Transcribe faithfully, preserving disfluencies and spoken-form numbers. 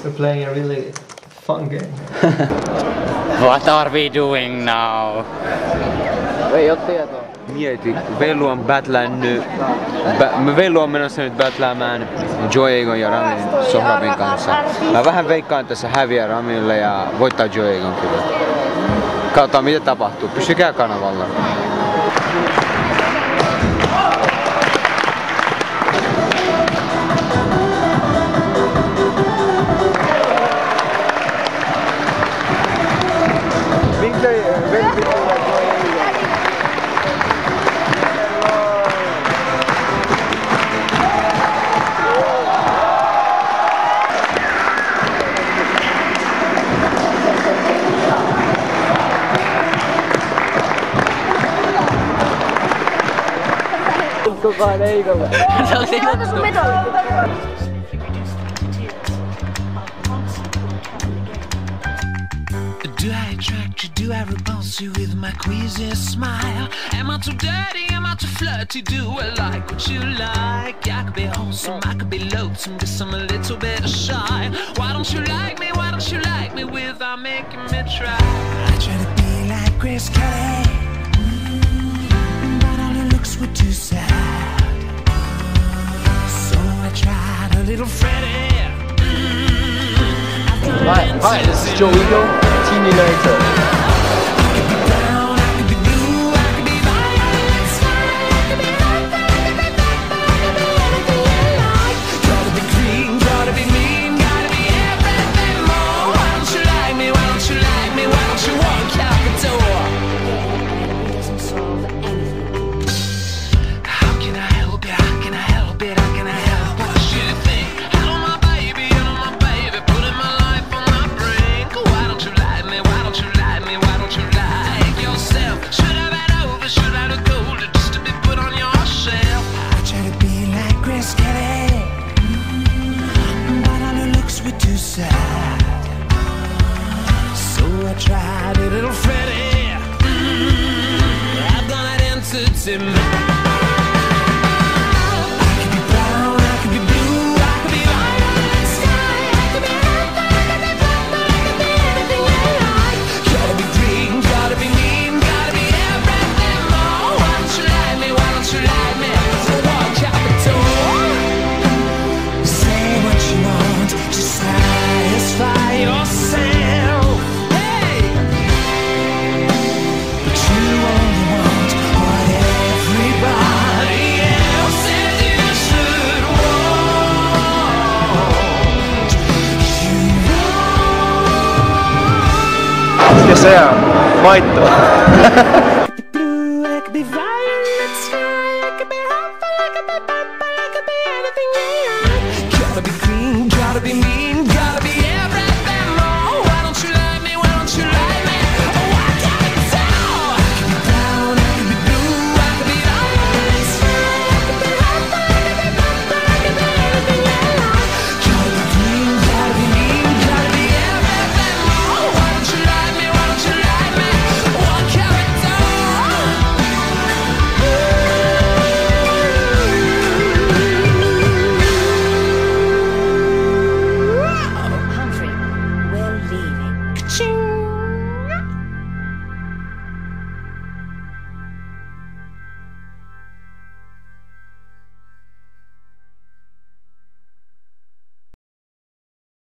We're playing a really fun game. What are we doing now? Ei oo tietoa. Mieti, Velu on battlännyt. Bä, Velu on menossa nyt battläämään Joegon ja Ramin Sohrabin kanssa. Mä vähän veikkaan tässä häviää Ramille ja voittaa Joegon kyllä. Katsotaan mitä tapahtuu. Pysykää kanavalla. Kukaan ei ole. Se on se juttu. Do I attract you? Do I repulse you with my queasy smile? Am I too dirty? Am I too flirty? Do I like what you like? I could be wholesome, I could be loathsome, guess I'm a little bit shy. Why don't you like me? Why don't you like me without making me try? I try to be like Chris Kelly, mm, but all her looks were too sad. So I tried a little Freddie. Hi, hi, this is Joe Eagle, Team United. Tried a little Freddie. Mm, I've done it into me. I could be brown, I could be blue, I could be light like sky. I could be earth, I could be purple, I could be anything you like. Gotta be green, gotta be mean, gotta be everything more. Why don't you like me? Why don't you like me? So walk out the door. Say what you want, just satisfy yourself. Ska jag säga? Maito.